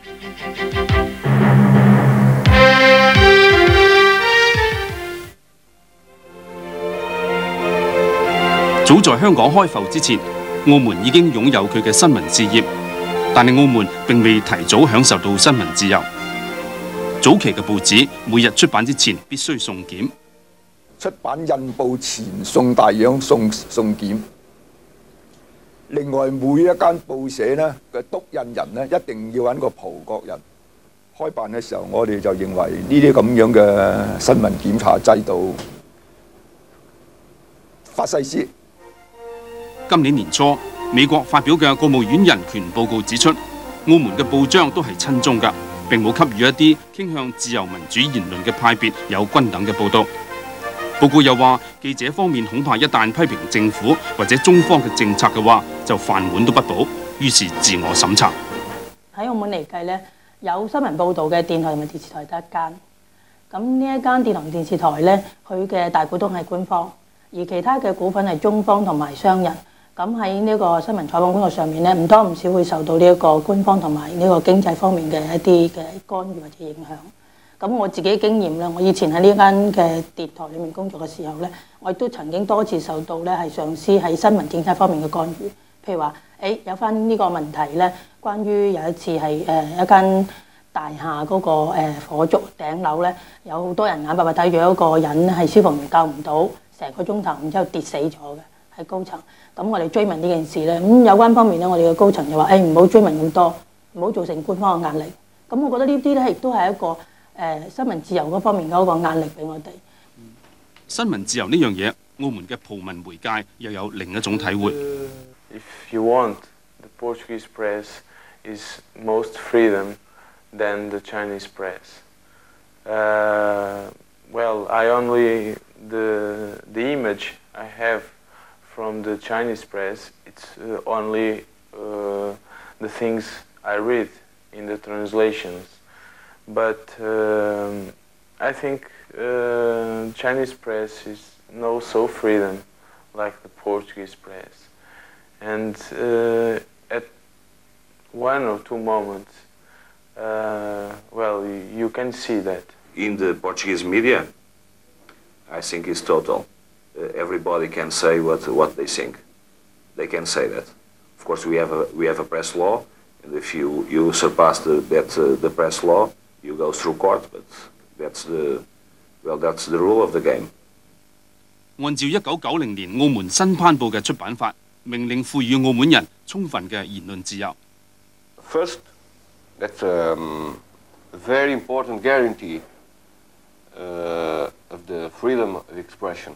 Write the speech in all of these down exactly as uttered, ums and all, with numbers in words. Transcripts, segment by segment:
早在香港開埠之前，澳門已經擁有佢嘅新聞事業，但係澳門並未提早享受到新聞自由。早期嘅報紙每日出版之前必須送檢， 出版印報前送大樣送送檢。另外每一間報社呢嘅督印人呢，一定要揾個葡國人。開辦嘅時候，我哋就認為呢啲咁樣嘅新聞檢查制度法西斯。 今年年初，美國發表嘅國務院人權報告指出，澳門嘅報章都係親中㗎，並冇給予一啲傾向自由民主言論嘅派別有均等嘅報導。報告又話，記者方面恐怕一旦批評政府或者中方嘅政策嘅話，就飯碗都不保，於是自我審查。 喺澳門嚟計呢，有新聞報導嘅電台同埋電視台得一間。咁呢一間電台同電視台呢，佢嘅大股東係官方，而其他嘅股份係中方同埋商人。咁喺呢個新聞採訪工作上面咧，唔多唔少會受到呢一個官方同埋呢個經濟方面嘅一啲嘅干預或者影響。咁我自己經驗咧，我以前喺呢間嘅電台裏面工作嘅時候咧，我亦都曾經多次受到咧係上司喺新聞政策方面嘅干預。譬如話，誒有翻呢個問題咧，關於有一次係誒一間大廈嗰個誒火燭頂樓咧，有好多人眼白白睇住一個人係消防員救唔到，成個鐘頭，然之後跌死咗嘅。喺高層，咁我哋追問呢件事咧，咁有關方面咧，我哋嘅高層就話：誒唔好追問咁多，唔好造成官方嘅壓力。咁我覺得呢啲咧，亦都係一個誒、呃、新聞自由嗰方面嗰個壓力俾我哋。 新聞自由呢樣嘢，澳門嘅葡文媒介又有另一種體會。 If you want, the Portuguese press is most freedom than the Chinese press. Uh, well, I only the the image I have from the Chinese press, it's uh, only uh, the things I read in the translations. But um, I think uh, Chinese press is no so freedom like the Portuguese press. And uh, at one or two moments, uh, well, you can see that. In the Portuguese media, I think it's total. Uh, everybody can say what what they think. They can say that. Of course, we have a we have a press law, and if you you surpass the, that uh, the press law, you go through court. But that's the well, that's the rule of the game. 按照一九九零年澳門新頒布嘅出版法，命令賦予澳門人充分嘅言論自由。 First, that's a um, very important guarantee uh, of the freedom of expression.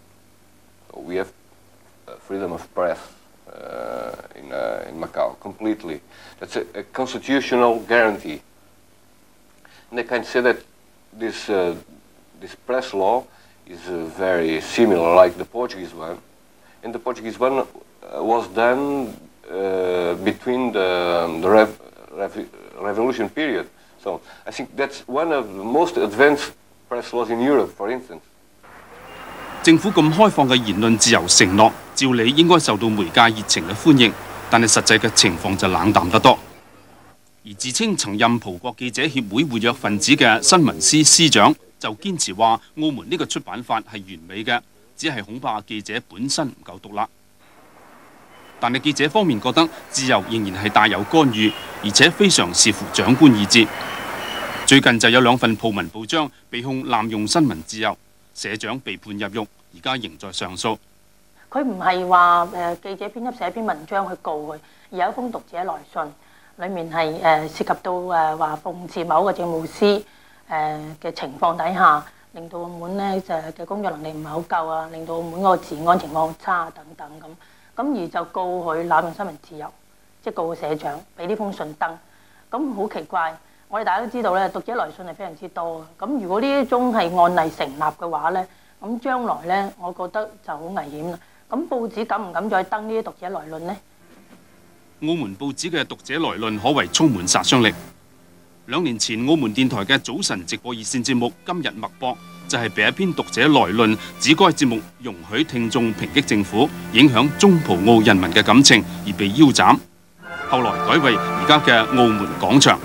We have freedom of press uh, in, uh, in Macau, completely. That's a, a constitutional guarantee. And I can say that this, uh, this press law is uh, very similar like the Portuguese one. And the Portuguese one uh, was done uh, between the, the rev rev revolution period. So I think that's one of the most advanced press laws in Europe, for instance. 政府咁開放嘅言論自由承諾，照理應該受到媒介熱情嘅歡迎，但係實際嘅情況就冷淡得多。而自稱曾任葡國記者協會活躍分子嘅新聞司司長就堅持話，澳門呢個出版法係完美嘅，只係恐怕記者本身唔夠獨立。但係記者方面覺得自由仍然係帶有干預，而且非常視乎長官意志。最近就有兩份葡文報章被控濫用新聞自由。社長被判入獄，而家仍在上訴。 佢唔係話誒記者編輯寫篇文章去告佢，而有一封讀者來信，裡面係誒、呃、涉及到誒話諷刺某個政務司誒嘅情況底下，令到澳門咧就嘅工作能力唔係好夠啊，令到澳門嗰個治安情況好差等等咁，咁而就告佢濫用新聞自由，即係告個社長俾呢封信登，咁好奇怪。我哋大家都知道咧，讀者來信係非常之多嘅。咁如果呢一宗係案例成立嘅話咧，咁將來咧，我覺得就好危險啦。咁報紙敢唔敢再登呢啲讀者來論呢？ 澳門報紙嘅讀者來論可謂充滿殺傷力。兩年前，澳門電台嘅早晨直播熱線節目《今日脈搏》就係被一篇讀者來論指該節目容許聽眾抨擊政府，影響中葡澳人民嘅感情而被腰斬。後來改為而家嘅澳門廣場。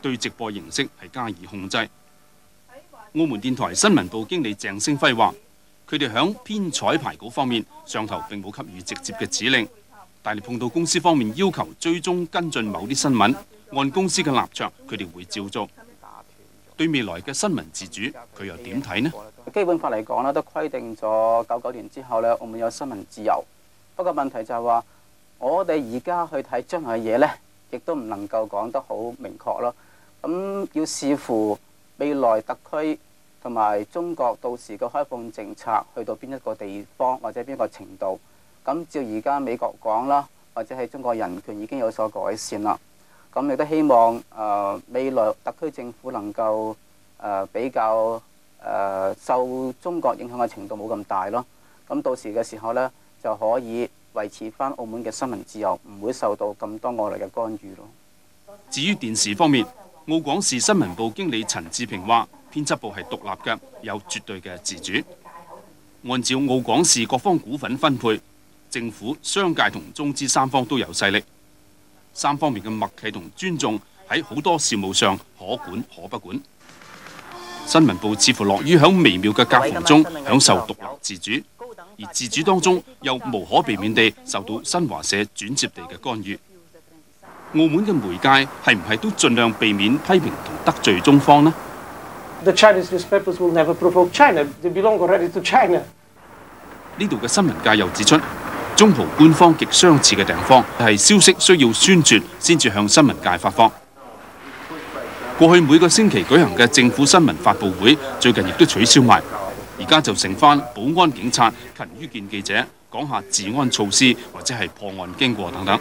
對直播形式係加以控制。澳門電台新聞部經理鄭星輝話：佢哋響編採排稿方面，上頭並冇給予直接嘅指令，但係碰到公司方面要求追蹤跟進某啲新聞，按公司嘅立場，佢哋會照做。對未來嘅新聞自主，佢又點睇呢？ 基本法嚟講咧，都規定咗九九年之後咧，澳門有新聞自由。不過問題就係話，我哋而家去睇將來嘅嘢咧，亦都唔能夠講得好明確咯。咁要視乎未來特區同埋中國到時嘅開放政策去到邊一個地方或者邊一個程度。咁照而家美國講啦，或者係中國人權已經有所改善啦。咁亦都希望誒、呃、未來特區政府能夠誒、呃、比較誒、呃、受中國影響嘅程度冇咁大咯。咁到時嘅時候咧，就可以維持翻澳門嘅新聞自由，唔會受到咁多外來嘅干預咯。 至於電視方面，澳廣視新聞部經理陳志平話：編輯部係獨立嘅，有絕對嘅自主。按照澳廣視各方股份分配，政府、商界同中資三方都有勢力。三方面嘅默契同尊重喺好多事務上可管可不管。新聞部似乎樂於喺微妙嘅夾縫中享受獨立自主，而自主當中又無可避免地受到新華社轉接地嘅干預。澳門嘅媒介係唔係都盡量避免批評同得罪中方呢？ The Chinese newspapers will never provoke China. They belong already to China. 呢度嘅新聞界又指出，中葡官方極相似嘅地方係消息需要宣傳先至向新聞界發放。過去每個星期舉行嘅政府新聞發佈會，最近亦都取消埋，而家就剩翻保安警察勤於見記者，講下治安措施或者係破案經過等等。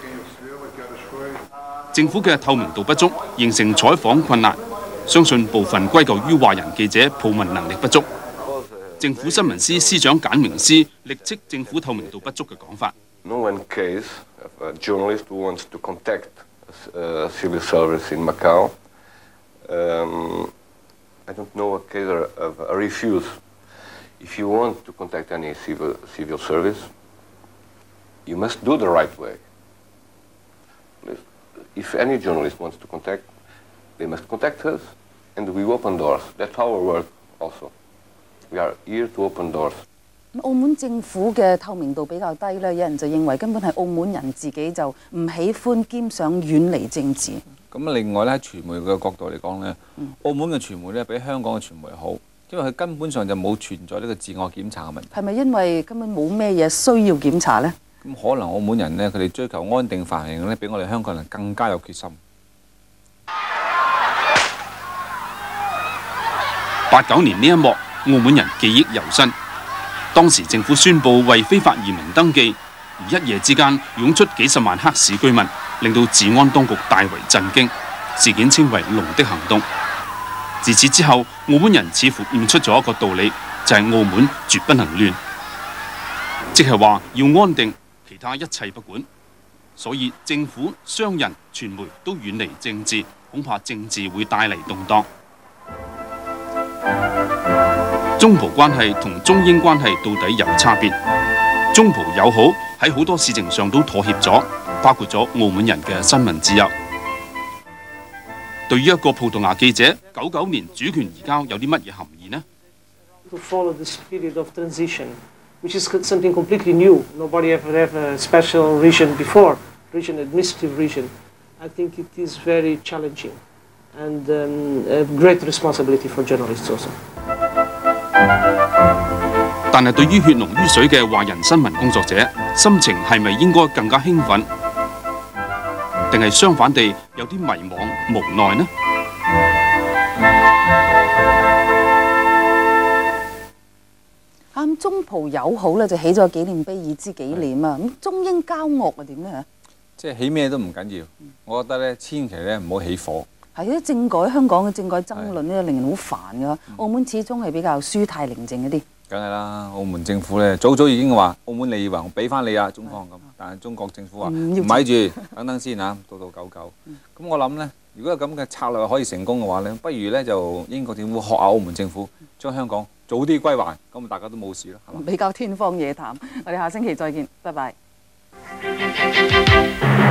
政府嘅透明度不足，形成採訪困難，相信部分歸咎於華人記者鋪文能力不足。政府新聞司司長簡明思力斥政府透明度不足嘅講法。 No one case of a journalist who wants to contact a civil service in Macau. Um, I don't know a case of a refuse. If you want to contact any civil civil service, you must do the right way. If any journalist wants to contact, they must contact us, and we open doors. That's our work also. We are here to open doors. 澳門政府嘅透明度比較低咧，有人就認為根本係澳門人自己就唔喜歡兼想遠離政治。 咁另外咧，喺傳媒嘅角度嚟講咧，澳門嘅傳媒咧比香港嘅傳媒好，因為佢根本上就冇存在呢個自我檢查嘅問題。 係咪因為根本冇咩嘢需要檢查咧？ 咁可能澳門人咧，佢哋追求安定繁榮咧，比我哋香港人更加有決心。 八九年呢一幕，澳門人記憶猶新。當時政府宣布為非法移民登記，而一夜之間湧出幾十萬黑市居民，令到治安當局大為震驚。事件稱為龍的行動。自此之後，澳門人似乎悟出咗一個道理，就係澳門絕不能亂，即係話要安定，其他一切不管。所以政府、商人、傳媒都遠離政治，恐怕政治會帶嚟動盪。中葡關係同中英關係到底有差別？中葡友好喺好多事情上都妥協咗，包括咗澳門人嘅新聞自由。對於一個葡萄牙記者，九九年主權移交有啲乜嘢含義呢？ To follow this period of transition, which is something completely new. Nobody ever had a special region before, region administrative region. I think it is very challenging and um, a great responsibility for journalists also. 但係對於血濃於水嘅華人新聞工作者，心情係咪應該更加興奮，定係相反地有啲迷惘無奈呢？ 啱中葡友好咧，就起咗紀念碑以資紀念啊！咁中英交惡係點咧？ 即係起咩都唔緊要，我覺得咧，千祈咧唔好起火。 係啲政改，香港嘅政改爭論咧，令人好煩㗎。澳門始終係比較舒泰寧靜一啲。梗係啦，澳門政府咧早早已經話，澳門你以為我俾翻你啊，中方咁，但係中國政府話唔咪住，等等先嚇，到到九九。咁我諗咧，如果有咁嘅策略可以成功嘅話咧，不如咧就英國政府學下澳門政府，將香港早啲歸還，咁大家都冇事啦，係嘛？ 比較天方夜譚。我哋下星期再見，拜拜。